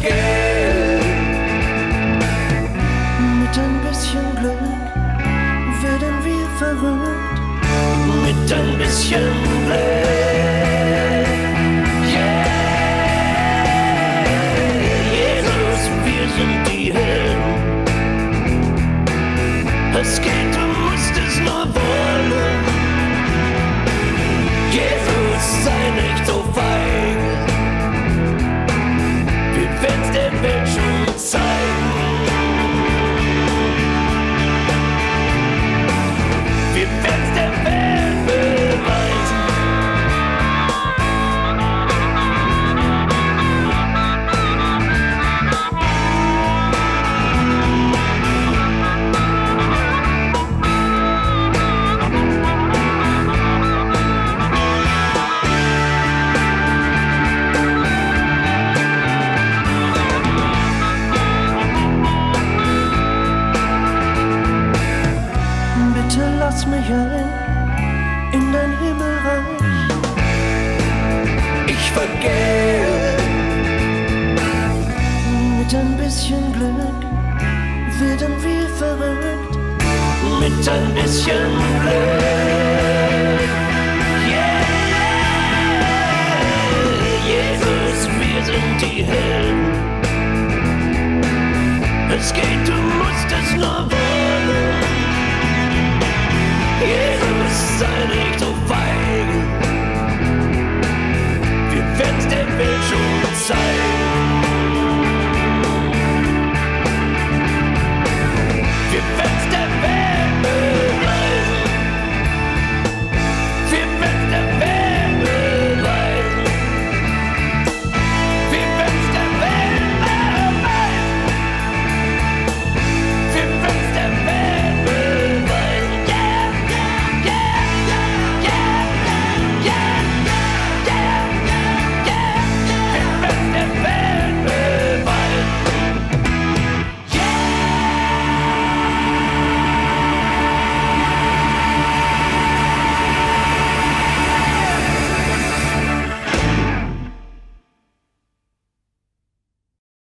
vergehe. Mit ein bisschen Glück werden wir verrückt. Mit ein bisschen Glück. Yeah. Jesus, wir sind die Helden. Es geht, du musst es nur wollen. Jesus, sei nicht so feige. Wir werden's der Welt schon zeigen. Wir werden's der Welt beweisen. Bitte lass mich ein in dein Himmelreich. Ich vergehe. Mit ein bisschen Glück werden wir verrückt. Mit ein bisschen Glück.